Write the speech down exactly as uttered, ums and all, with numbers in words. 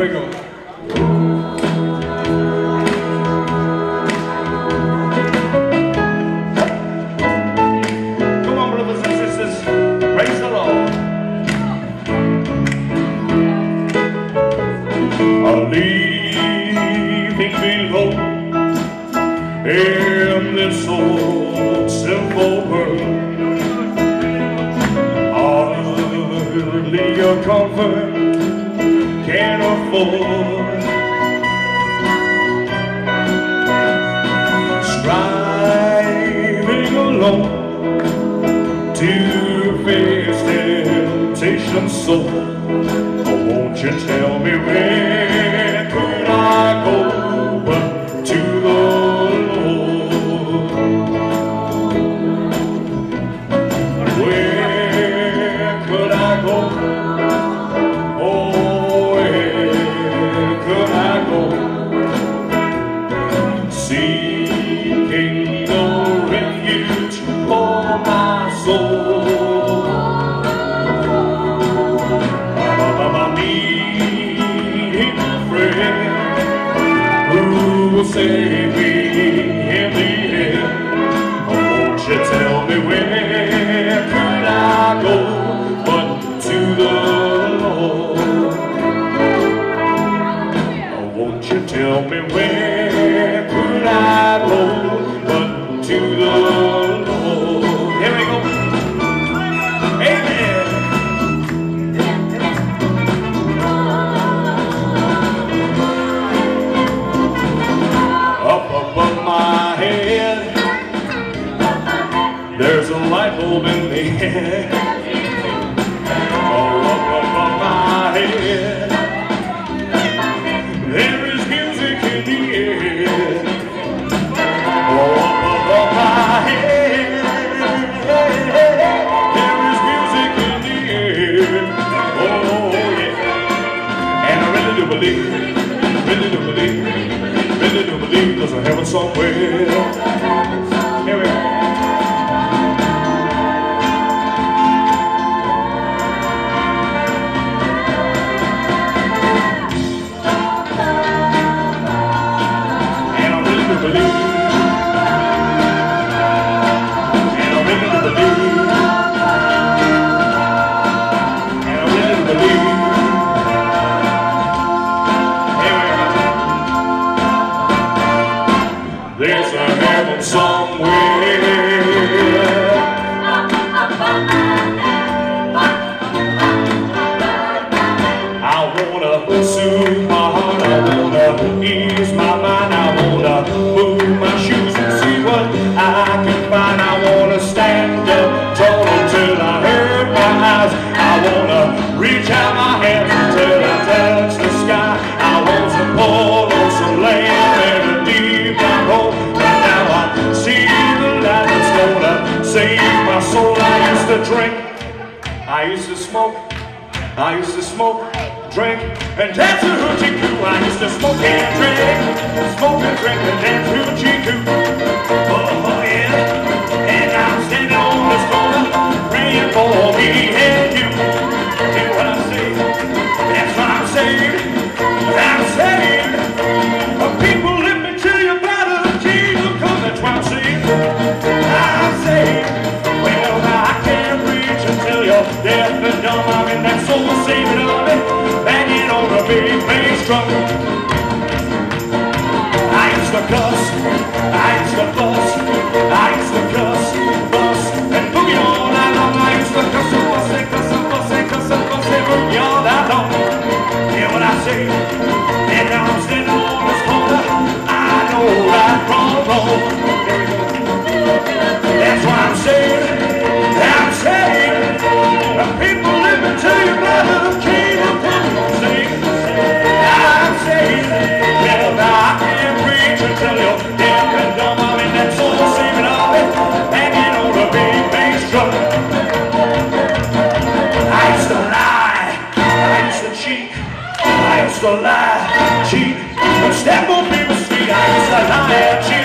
we go. Come on, brothers and sisters, praise the Lord. I'm leaving below in this old simple world. Hardly a comfort can afford. Striving alone to face temptation so. Oh, won't you tell me where could I go but to the Lord? Where could I go? Seeking no refuge for my soul. I need a friend who will save me in the end. Won't you tell me where could I go but to the Lord? Won't you tell me where could I go but to the Lord? Here we go. Amen. Up above my head, there's a light bulb in the air. Oh, up above my head, there is music in the air. Oh, up above my head, there is music in the air. Oh, yeah. And I really do believe, really do believe, really do believe there's a heaven somewhere. Here we go. There's a heaven somewhere. I wanna soothe my heart, I wanna ease my mind, I wanna move my shoes and see what I can find. I wanna stand up tall until I hurt my eyes. I wanna reach out my hands until I touch the sky. I want some pull on some land and a deep down hole. But now I see the light that's gonna save my soul. I used to drink, I used to smoke, I used to smoke, drink, and dance to hoochie coo. I used to smoke and drink, smoke and drink, and dance to hoochie coo. Oh yeah, and I'm standing on this corner, praying for me and you. Hear what I say? That's why I'm saved. I'm saved. People let me tell you about the kingdom, 'cause that's why I'm saved. I'm saved. Well, I can't reach until you're deaf and dumb. I'm in that soul saving of it, banging on a big bass drum. I used to cuss, I used to fuss, I used to cuss, fuss, and boogie all night long. I used to cuss and fuss and cuss and fuss and cuss and fuss and boogie all night long. Hear what I say? And now I'm standing on this corner. I know right from wrong. That's why I'm saved. I'm saved. People let me tell you about the kingdom. I'm saved. Well, now I can't preach until you're deaf and dumb. I'm in that soul saving of it, hanging on a big bass drum. I used to lie, I used to cheat, I used to lie, cheat, and step on people's feet. I used to lie and cheat.